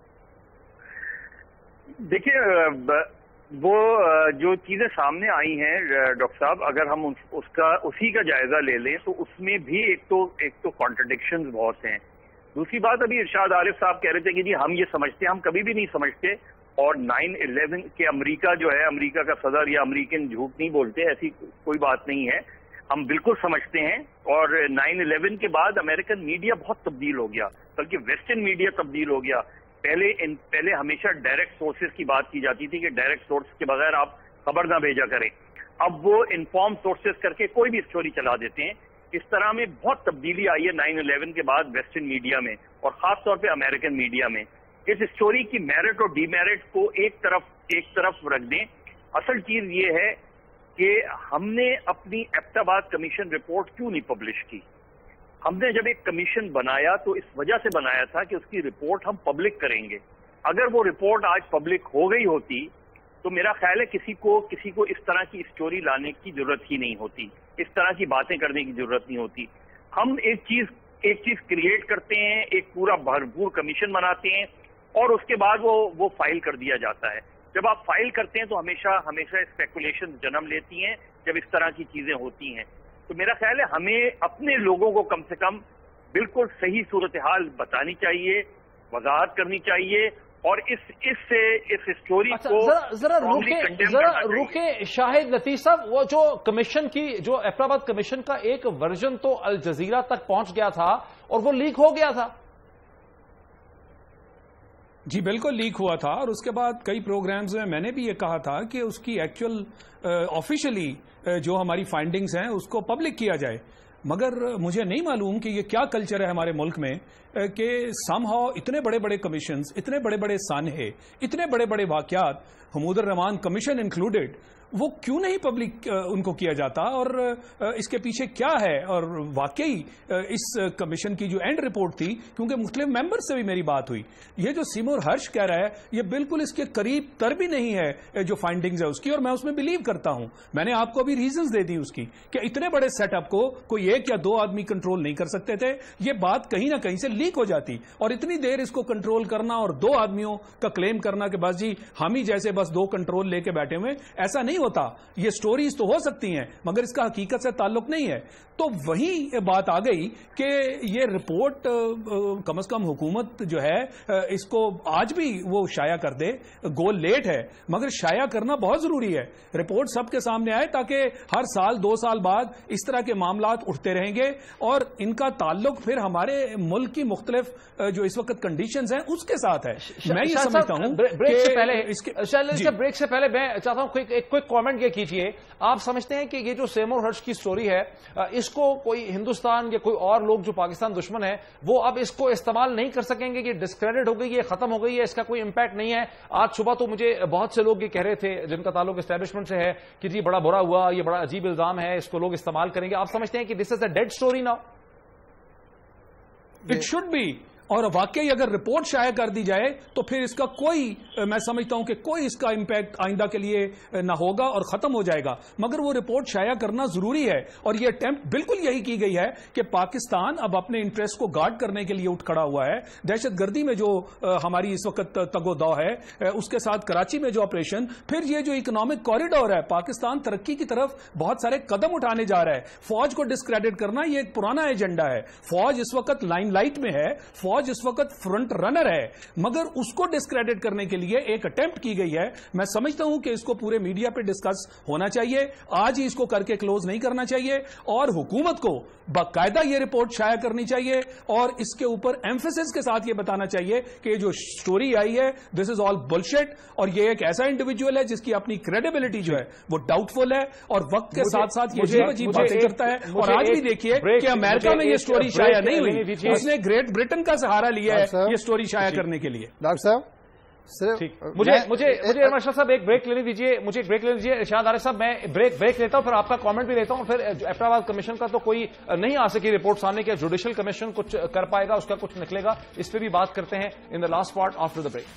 देखिए, वो जो चीजें सामने आई हैं डॉक्टर साहब, अगर हम उस, उसका उसी का जायजा ले लें तो उसमें भी एक तो एक तो कॉन्ट्रडिक्शंस बहुत हैं। दूसरी बात, अभी इरशाद आरिफ साहब कह रहे थे कि जी हम ये समझते हैं, हम कभी भी नहीं समझते, और नाइन इलेवन के अमेरिका जो है, अमेरिका का सदर या अमेरिकन झूठ नहीं बोलते, ऐसी कोई बात नहीं है, हम बिल्कुल समझते हैं। और नाइन इलेवन के बाद अमेरिकन मीडिया बहुत तब्दील हो गया, बल्कि वेस्टर्न मीडिया तब्दील हो गया। पहले इन पहले हमेशा डायरेक्ट सोर्सेज की बात की जाती थी कि डायरेक्ट सोर्स के बगैर आप खबर ना भेजा करें। अब वो इन्फॉर्म सोर्सेज करके कोई भी स्टोरी चला देते हैं। इस तरह में बहुत तब्दीली आई है नाइन इलेवन के बाद वेस्टर्न मीडिया में, और खासतौर पे अमेरिकन मीडिया में। इस स्टोरी की मेरिट और डीमेरिट को एक तरफ एक तरफ रख दें। असल चीज ये है कि हमने अपनी एबटाबाद कमीशन रिपोर्ट क्यों नहीं पब्लिश की। हमने जब एक कमीशन बनाया तो इस वजह से बनाया था कि उसकी रिपोर्ट हम पब्लिक करेंगे। अगर वो रिपोर्ट आज पब्लिक हो गई होती तो मेरा ख्याल है किसी को किसी को इस तरह की स्टोरी लाने की जरूरत ही नहीं होती, इस तरह की बातें करने की जरूरत नहीं होती। हम एक चीज एक चीज क्रिएट करते हैं, एक पूरा भरपूर कमीशन बनाते हैं, और उसके बाद वो वो फाइल कर दिया जाता है। जब आप फाइल करते हैं तो हमेशा हमेशा स्पेकुलेशन जन्म लेती हैं जब इस तरह की चीजें होती हैं। तो मेरा ख्याल है हमें अपने लोगों को कम से कम بالکل صحیح صورتحال بتانی چاہیے, وضاحت کرنی چاہیے, اور اس اس سے اس اسٹوری کو ذرا روکے ذرا روکے شاہد لطیف صاحب, وہ جو کمیشن کی جو ایبٹ کمیشن کا ایک ورژن تو الجزیرہ تک پہنچ گیا تھا اور وہ لیک ہو گیا تھا. جی بالکل لیک ہوا تھا, اور اس کے بعد کئی پروگرامز میں میں نے بھی یہ کہا تھا کہ اس کی ایکچوئل آفیشلی جو ہماری فائنڈنگز ہیں اس کو پبلک کیا جائے. مگر مجھے نہیں معلوم کہ یہ کیا کلچر ہے ہمارے ملک میں کہ سم ہاؤ اتنے بڑے بڑے کمیشنز, اتنے بڑے بڑے سانحے, اتنے بڑے بڑے واقعات, حمود الرحمان کمیشن انکلوڈیڈ, وہ کیوں نہیں پبلک ان کو کیا جاتا, اور اس کے پیچھے کیا ہے. اور واقعی اس کمیشن کی جو اینڈ رپورٹ تھی, کیونکہ مختلف ممبر سے بھی میری بات ہوئی, یہ جو سیمور ہرش کہہ رہا ہے یہ بالکل اس کے قریب تر بھی نہیں ہے جو فائنڈنگز ہے اس کی, اور میں اس میں بلیو کرتا ہوں. میں نے آپ کو ابھی ریزنز دے دی اس کی کہ اتنے بڑے سیٹ اپ کو کوئی ایک یا دو آدمی کنٹرول نہیں کر سکتے تھے, یہ بات کہیں نہ کہیں سے لیک ہو جاتی, اور اتنی دیر اس کو کنٹرول کرنا اور دو آدمیوں کا کلیم کرنا کہ بس جی ہم ہی جیسے بس دو کنٹرول لے کے بیٹھے ہوئے, ایسا نہیں ہوتا. یہ سٹوریز تو ہو سکتی ہیں مگر اس کا حقیقت سے تعلق نہیں ہے. تو وہی بات آ گئی کہ یہ رپورٹ کم از کم حکومت جو ہے اس کو آج بھی وہ شائع کر دے, گول لیٹ ہے مگر شائع کرنا بہت ضروری ہے. رپورٹ سب کے سامنے آئے تاکہ ہر سال دو سال بعد اس طرح کے معاملات اٹھتے رہیں گے, اور ان کا تعلق پھر ہمارے ملک کی مختلف جو اس وقت کنڈیشنز ہیں اس کے ساتھ ہے. میں یہ سمجھتا ہوں بریک سے پہلے بریک سے پہلے میں چاہتا ہوں ایک کوئی کامنٹ یہ کیجئے, آپ سمجھتے ہیں کہ یہ جو سیمور ہرش کی سٹوری ہے اس کو کوئی ہندوستان یا کوئی اور لوگ جو پاکستان دشمن ہے وہ اب اس کو استعمال نہیں کر سکیں گے, یہ ڈسکریڈٹ ہو گئی ہے, ختم ہو گئی ہے, اس کا کوئی امپیکٹ نہیں ہے؟ آج صبح تو مجھے بہت سے لوگ یہ کہہ رہے تھے جن کا تعلق اسٹیبلشمنٹ سے ہے کہ جی بڑا برا ہوا, یہ بڑا عجیب الزام ہے, اس کو لوگ استعمال کریں گے. آپ سمجھتے ہیں کہ this is a dead story now? It should be. اور واقعی اگر رپورٹ شائع کر دی جائے تو پھر اس کا کوئی, میں سمجھتا ہوں کہ کوئی اس کا امپیکٹ آئندہ کے لیے نہ ہوگا اور ختم ہو جائے گا. مگر وہ رپورٹ شائع کرنا ضروری ہے, اور یہ اٹیمپٹ بالکل یہی کی گئی ہے کہ پاکستان اب اپنے انٹرسٹ کو گارڈ کرنے کے لیے اٹھ کھڑا ہوا ہے. دہشت گردی میں جو ہماری اس وقت تگ و دو ہے, اس کے ساتھ کراچی میں جو آپریشن, پھر یہ جو اکنامک کوریڈور ہے, پاکستان ترقی کی طرف بہت سارے قدم اٹھانے جا رہا ہے. فوج کو ڈسکریڈٹ کرنا یہ ایک پرانا ایجنڈا ہے. فوج اس وقت لائن لائٹ میں ہے, فوج اس وقت فرنٹ رنر ہے, مگر اس کو ڈسکریڈٹ کرنے کے لیے ایک اٹیمپٹ کی گئی ہے. میں سمجھتا ہوں کہ اس کو پورے میڈیا پہ ڈسکس ہونا چاہیے, آج ہی اس کو کر کے کلوز نہیں کرنا چاہیے, اور حکومت کو باقاعدہ یہ رپورٹ شائع کرنی چاہیے, اور اس کے اوپر ایمفیسس کے ساتھ یہ بتانا چاہیے کہ یہ جو سٹوری آئی ہے دس از آل بلشٹ, اور یہ ایک ایسا انڈیویجول ہے جس کی اپنی کریڈیبلٹی جو ہے وہ ڈاؤٹ فل ہے, اور وقت کے ساتھ ساتھ یہ عجیب عجیب باتیں کرتا ہے. اور آج بھی دیکھیے کہ امریکہ میں یہ سٹوری شائع نہیں ہوئی, اس نے گریٹ برٹن کا سہارا لیا ہے یہ سٹوری شائع کرنے کے لیے. ڈاکٹر صاحب مجھے مجھے مجھے ارشاد صاحب ایک بریک لینے دیجیے, مجھے ایک بریک لینے دیجیے. ارشاد عارف صاحب میں بریک بریک لیتا ہوں, پھر آپ کا کامنٹ بھی لیتا ہوں. پھر ایبٹ کمیشن کا تو کوئی نہیں آ سکی رپورٹ سامنے, کیا جوڈیشل کمیشن کچھ کر پائے گا, اس کا کچھ نکلے گا, اس پہ بھی بات کرتے ہیں in the last part after the break.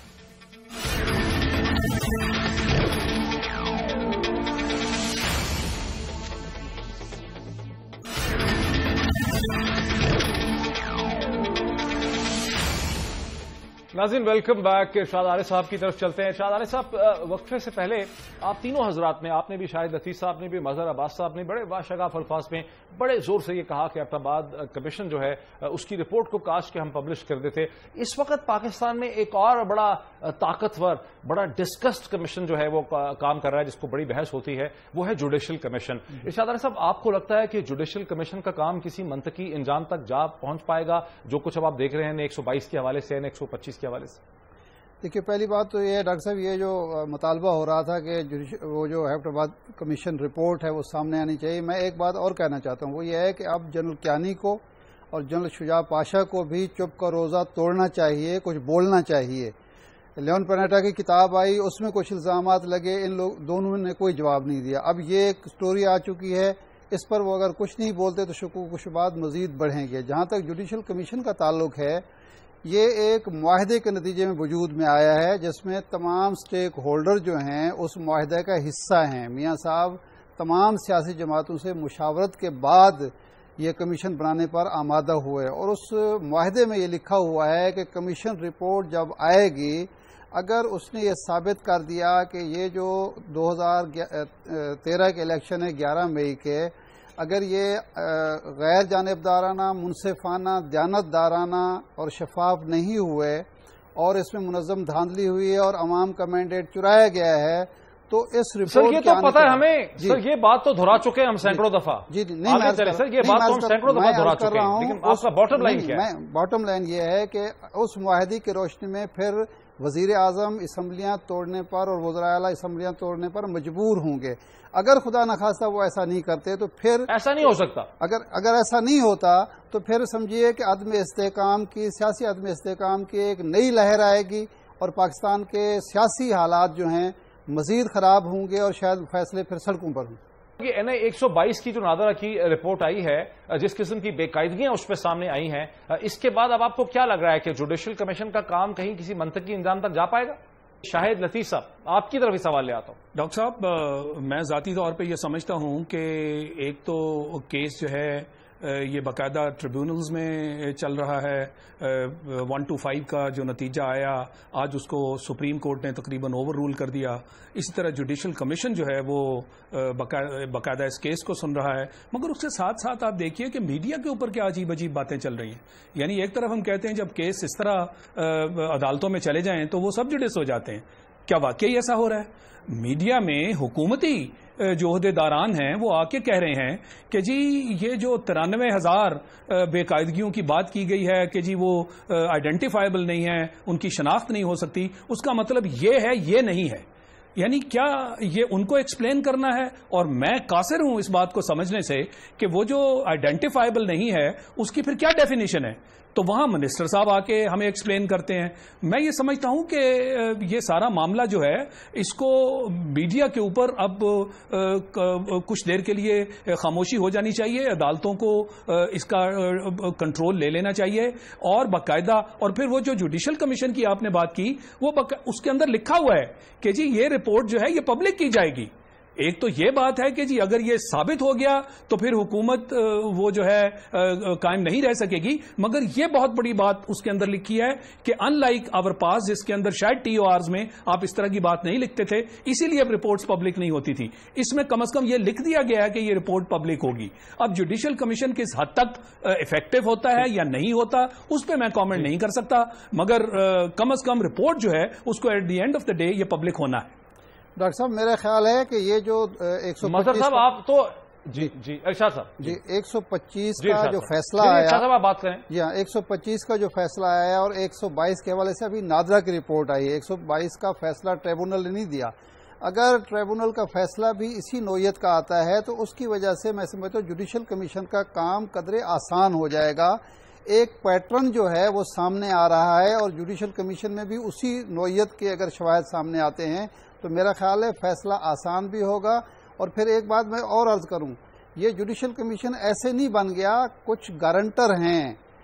ناظرین ویلکم بیک. ارشاد عارف صاحب کی طرف چلتے ہیں. ارشاد عارف صاحب, وقفے سے پہلے آپ تینوں حضرات نے, آپ نے بھی, شاہد لطیف صاحب نے بھی, مظہر عباس صاحب نے بڑے باشگاف الفاظ میں بڑے زور سے یہ کہا کہ ایبٹ کمیشن جو ہے اس کی رپورٹ کو کاش کہ ہم پبلش کر دیتے. اس وقت پاکستان میں ایک اور بڑا طاقتور, بڑا ڈسکسڈ کمیشن جو ہے وہ کام کر رہا ہے, جس کو بڑی بحث ہوتی ہے, وہ ہے جوڈیشل کمیشن. ارشاد عارف صاحب, آپ کو لگتا ہے کہ جوڈیشل کمیشن کا کام کسی منطقی انجام تک جا پہنچ پائے گا, جو کچھ اب آپ دیکھ رہے ہیں ایک سو بائیس کے حوالے سے, ایک سو پچیس کے حوالے سے؟ دیکھیے, پہلی بات تو یہ ہے ڈاکٹر صاحب, یہ جو مطالبہ ہو رہا تھا کہ وہ جو ایبٹ کمیشن رپورٹ ہے وہ سامنے آنی چاہیے, میں ایک بات اور کہنا چاہتا ہوں, وہ یہ ہے کہ اب جنرل کیانی کو اور جنرل شجاع پاشا کو بھی چپ کا روزہ توڑنا چاہیے, کچھ بولنا چاہیے. لیون پینیٹا کی کتاب آئی, اس میں کچھ الزامات لگے, ان لوگ دونوں نے کوئی جواب نہیں دیا. اب یہ ایک سٹوری آ چکی ہے, اس پر وہ اگر کچھ نہیں بولتے تو شکوک و شبہات مزید بڑھیں گے. جہاں تک جوڈیشل کمیشن کا تعلق ہے, یہ ایک معاہدے کے نتیجے میں وجود میں آیا ہے, جس میں تمام سٹیک ہولڈر جو ہیں اس معاہدے کا حصہ ہیں. میاں صاحب تمام سیاسی جماعتوں سے مشاورت کے بعد یہ کمیشن بنانے پر آمادہ ہوئے, اور اس معاہدے میں یہ لکھا ہوا ہے کہ کمیشن رپورٹ جب آئے گی, اگر اس نے یہ ثابت کر دیا کہ یہ جو دو ہزار تیرہ کے الیکشن ہے گیارہ مئی کے, اگر یہ غیر جانبدارانہ، منصفانہ، دیانتدارانہ اور شفاف نہیں ہوئے اور اس میں منظم دھاندلی ہوئی ہے اور عوام کا مینڈیٹ چرایا گیا ہے تو اس رپورٹ سر یہ تو پتہ ہے ہمیں، سر یہ بات تو دہرا چکے ہیں ہم سینکڑوں دفعہ. جی نہیں آگے چلیں سر، یہ بات تو ہم سینکڑوں دفعہ دہرا چکے ہیں، لیکن آپ کا باٹم لائن کیا ہے؟ باٹم لائن یہ ہے کہ اس معاہدے کی روشنی میں پھر وزیر اعظم اسمبلیاں توڑنے پر اور وزراء اعلیٰ اسمبلیاں توڑنے پر مجبور ہوں گے. اگر خدا نخواستہ وہ ایسا نہیں کرتے تو پھر ایسا نہیں ہو سکتا. اگر اگر ایسا نہیں ہوتا تو پھر سمجھیے کہ عدم استحکام کی، سیاسی عدم استحکام کی ایک نئی لہر آئے گی اور پاکستان کے سیاسی حالات جو ہیں مزید خراب ہوں گے اور شاید فیصلے پھر سڑکوں پر ہوں. این اے ایک سو بائیس کی جو نادرہ کی رپورٹ آئی ہے، جس قسم کی بے قاعدگیاں اس پہ سامنے آئی ہیں، اس کے بعد اب آپ کو کیا لگ رہا ہے کہ جوڈیشل کمیشن کا کام کہیں کسی منطقی انجام تک جا پائے گا؟ شاہد لطیف صاحب، آپ کی طرف ہی سوال لے آتا ہوں. ڈاکٹر صاحب، میں ذاتی طور پہ یہ سمجھتا ہوں کہ ایک تو کیس جو ہے یہ باقاعدہ ٹریبیونلز میں چل رہا ہے. ون ٹو فائیو کا جو نتیجہ آیا آج اس کو سپریم کورٹ نے تقریباً اوور رول کر دیا. اسی طرح جوڈیشل کمیشن جو ہے وہ باقاعدہ اس کیس کو سن رہا ہے. مگر اس کے ساتھ ساتھ آپ دیکھیے کہ میڈیا کے اوپر کیا عجیب عجیب باتیں چل رہی ہیں. یعنی ایک طرف ہم کہتے ہیں جب کیس اس طرح عدالتوں میں چلے جائیں تو وہ سب جوڈس ہو جاتے ہیں. کیا واقعی ایسا ہو رہا ہے؟ میڈیا میں حکومتی جو عہدے داران ہیں وہ آ کے کہہ رہے ہیں کہ جی یہ جو ترانوے ہزار بے قاعدگیوں کی بات کی گئی ہے کہ جی وہ آئیڈینٹیفائبل نہیں ہے، ان کی شناخت نہیں ہو سکتی، اس کا مطلب یہ ہے یہ نہیں ہے. یعنی کیا یہ ان کو ایکسپلین کرنا ہے؟ اور میں قاصر ہوں اس بات کو سمجھنے سے کہ وہ جو آئیڈینٹیفائبل نہیں ہے اس کی پھر کیا ڈیفینیشن ہے. تو وہاں منسٹر صاحب آ کے ہمیں ایکسپلین کرتے ہیں. میں یہ سمجھتا ہوں کہ یہ سارا معاملہ جو ہے اس کو میڈیا کے اوپر اب کچھ دیر کے لیے خاموشی ہو جانی چاہیے، عدالتوں کو اس کا کنٹرول لے لینا چاہیے اور باقاعدہ. اور پھر وہ جو جوڈیشل کمیشن کی آپ نے بات کی وہ اس کے اندر لکھا ہوا ہے کہ جی یہ رپورٹ جو ہے یہ پبلک کی جائے گی. ایک تو یہ بات ہے کہ جی اگر یہ ثابت ہو گیا تو پھر حکومت وہ جو ہے قائم نہیں رہ سکے گی. مگر یہ بہت بڑی بات اس کے اندر لکھی ہے کہ ان لائک آور پاس جس کے اندر شاید ٹی او آرز میں آپ اس طرح کی بات نہیں لکھتے تھے، اسی لیے اب رپورٹس پبلک نہیں ہوتی تھی. اس میں کم از کم یہ لکھ دیا گیا ہے کہ یہ رپورٹ پبلک ہوگی. اب جوڈیشل کمیشن کس حد تک افیکٹو ہوتا ہے یا نہیں ہوتا اس پہ میں کامنٹ نہیں کر سکتا، مگر کم از کم رپورٹ جو ہے اس کو at the end of the day یہ پبلک ہونا ہے. ڈاکٹر صاحب میرا خیال ہے کہ یہ جو ایک سو مظہر صاحب آپ تو جی جی ارشاد صاحب جی ایک سو پچیس کا جو فیصلہ آیا، صاحب آپ بات کریں. جی ہاں، ایک سو پچیس کا جو فیصلہ آیا اور ایک سو بائیس کے حوالے سے ابھی نادرہ کی رپورٹ آئی ہے. ایک سو بائیس کا فیصلہ ٹریبونل نے نہیں دیا. اگر ٹریبونل کا فیصلہ بھی اسی نوعیت کا آتا ہے تو اس کی وجہ سے میں سمجھتا ہوں جوڈیشل کمیشن کا کام قدرے آسان ہو جائے گا. ایک پیٹرن جو ہے وہ سامنے آ رہا ہے اور جوڈیشل کمیشن میں بھی اسی نوعیت کے اگر شواہد سامنے آتے ہیں تو میرا خیال ہے فیصلہ آسان بھی ہوگا. اور پھر ایک بات میں اور عرض کروں، یہ جوڈیشل کمیشن ایسے نہیں بن گیا. کچھ گارنٹر ہیں،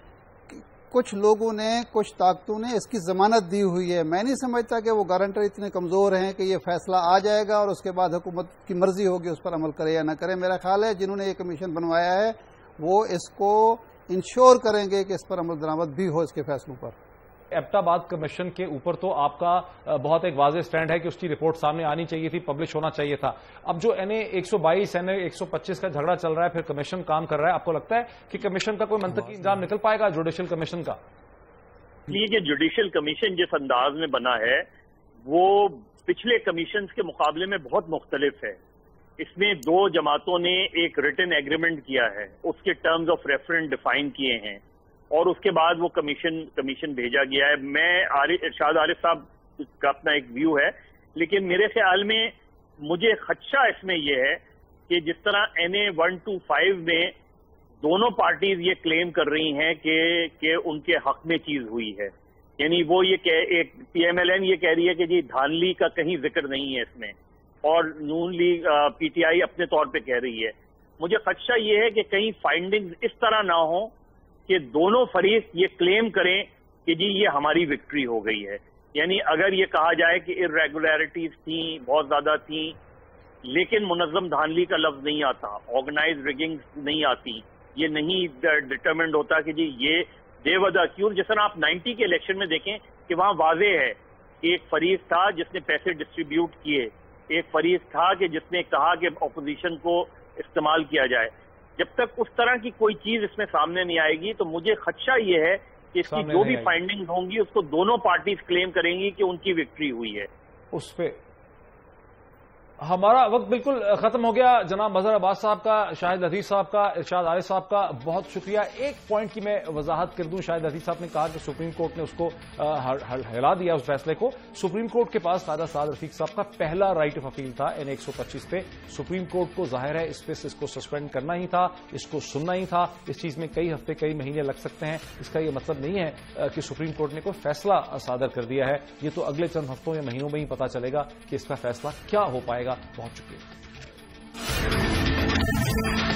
کچھ لوگوں نے، کچھ طاقتوں نے اس کی ضمانت دی ہوئی ہے. میں نہیں سمجھتا کہ وہ گارنٹر اتنے کمزور ہیں کہ یہ فیصلہ آ جائے گا اور اس کے بعد حکومت کی مرضی ہوگی اس پر عمل کرے یا نہ کرے. میرا خیال ہے جنہوں نے یہ کمیشن بنوایا ہے وہ اس کو انشور کریں گے کہ اس پر عمل درآمد بھی ہو اس کے فیصلوں پر. ایبٹ آباد کمیشن کے اوپر تو آپ کا بہت ایک واضح سٹینڈ ہے کہ اس کی رپورٹ سامنے آنی چاہیے تھی، پبلش ہونا چاہیے تھا. اب جو این اے ایک سو بائیس این اے ایک سو پچیس کا جھگڑا چل رہا ہے، پھر کمیشن کام کر رہا ہے، آپ کو لگتا ہے کہ کمیشن کا کوئی منطقی انجام نکل پائے گا جوڈیشل کمیشن کا؟ یہ کہ جوڈیشل کمیشن جس انداز میں بنا ہے وہ پچھلے کمیشنز کے مقابلے میں بہت مختلف ہے. اس میں دو جماعتوں نے ایک ریٹن ایگریمنٹ کیا ہے، اس کے ٹرمز آف ریفرنس ڈیفائن کیے ہیں اور اس کے بعد وہ کمیشن کمیشن بھیجا گیا ہے. میں ارشاد عارف صاحب کا اپنا ایک ویو ہے، لیکن میرے خیال میں مجھے خدشہ اس میں یہ ہے کہ جس طرح N A one two five میں دونوں پارٹیز یہ کلیم کر رہی ہیں کہ کہ ان کے حق میں چیز ہوئی ہے، یعنی وہ یہ کہ ایک پی ایم ایل این یہ کہہ رہی ہے کہ جی دھاندلی کا کہیں ذکر نہیں ہے اس میں، اور نون لیگ پی ٹی آئی اپنے طور پہ کہہ رہی ہے. مجھے خدشہ یہ ہے کہ کہیں فائنڈنگز اس طرح نہ ہوں کہ دونوں فریق یہ کلیم کریں کہ جی یہ ہماری وکٹری ہو گئی ہے. یعنی اگر یہ کہا جائے کہ ارریگولیرٹیز تھیں، بہت زیادہ تھیں، لیکن منظم دھاندلی کا لفظ نہیں آتا، آرگنائز ریگنگ نہیں آتی، یہ نہیں ڈٹرمنڈ ہوتا کہ جی یہ بے وجہ کیوں. جس طرح آپ نائنٹی کے الیکشن میں دیکھیں کہ وہاں واضح ہے کہ ایک فریق تھا جس نے پیسے ڈسٹریبیوٹ کیے، ایک فریق تھا کہ جس نے کہا کہ اپوزیشن کو استعمال کیا جائے. جب تک اس طرح کی کوئی چیز اس میں سامنے نہیں آئے گی تو مجھے خدشہ یہ ہے کہ اس کی جو بھی فائنڈنگز ہوں گی اس کو دونوں پارٹیز کلیم کریں گی کہ ان کی وکٹری ہوئی ہے. اس پہ ہمارا وقت بالکل ختم ہو گیا. جناب مظہر عباس صاحب کا، شاہد لطیف صاحب کا، ارشاد عارف صاحب کا بہت شکریہ. ایک پوائنٹ کی میں وضاحت کر دوں. شاہد لطیف صاحب نے کہا کہ سپریم کورٹ نے اس کو ہلا دیا اس فیصلے کو. سپریم کورٹ کے پاس قاضی سعد رفیق صاحب کا پہلا رائٹ آف اپیل تھا این ایک سو پچیس پہ. سپریم کورٹ کو ظاہر ہے اس پہ اس کو سسپینڈ کرنا ہی تھا، اس کو سننا ہی تھا. اس چیز میں کئی ہفتے کئی مہینے لگ سکتے ہیں. اس کا یہ مطلب نہیں ہے کہ سپریم کورٹ نے کوئی فیصلہ صادر کر دیا ہے. یہ تو اگلے چند ہفتوں یا مہینوں میں ہی پتا چلے گا کہ اس کا فیصلہ کیا ہو پائے گا. بہت شکریہ.